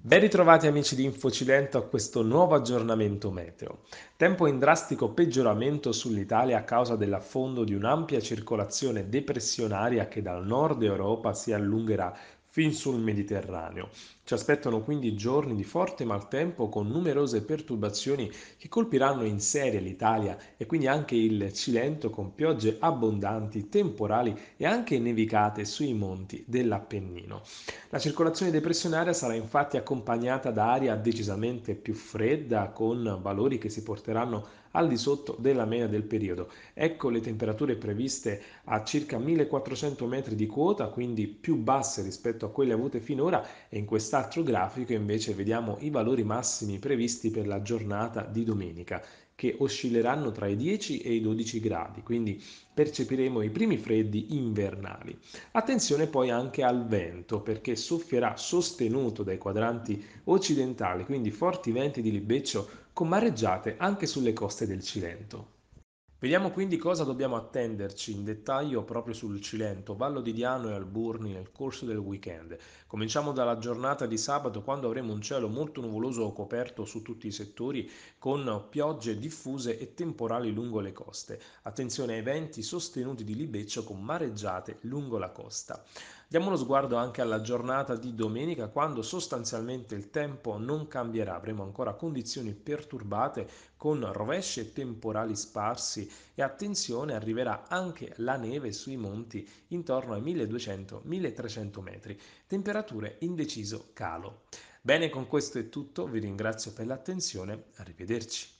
Ben ritrovati amici di Infocilento a questo nuovo aggiornamento meteo. Tempo in drastico peggioramento sull'Italia a causa dell'affondo di un'ampia circolazione depressionaria che dal nord Europa si allungherà fin sul Mediterraneo. Ci aspettano quindi giorni di forte maltempo con numerose perturbazioni che colpiranno in serie l'Italia e quindi anche il Cilento con piogge abbondanti, temporali e anche nevicate sui monti dell'Appennino. La circolazione depressionaria sarà infatti accompagnata da aria decisamente più fredda con valori che si porteranno al di sotto della media del periodo. Ecco le temperature previste a circa 1400 metri di quota, quindi più basse rispetto a quelle avute finora e in quest'altro grafico invece vediamo i valori massimi previsti per la giornata di domenica che oscilleranno tra i 10 e i 12 gradi, quindi percepiremo i primi freddi invernali. Attenzione poi anche al vento perché soffierà sostenuto dai quadranti occidentali, quindi forti venti di libeccio con mareggiate anche sulle coste del Cilento. Vediamo quindi cosa dobbiamo attenderci in dettaglio proprio sul Cilento, Vallo di Diano e Alburni nel corso del weekend. Cominciamo dalla giornata di sabato quando avremo un cielo molto nuvoloso o coperto su tutti i settori con piogge diffuse e temporali lungo le coste. Attenzione ai venti sostenuti di libeccio con mareggiate lungo la costa. Diamo uno sguardo anche alla giornata di domenica quando sostanzialmente il tempo non cambierà, avremo ancora condizioni perturbate con rovesci e temporali sparsi e attenzione arriverà anche la neve sui monti intorno ai 1200-1300 metri, temperature in deciso calo. Bene, con questo è tutto, vi ringrazio per l'attenzione, arrivederci.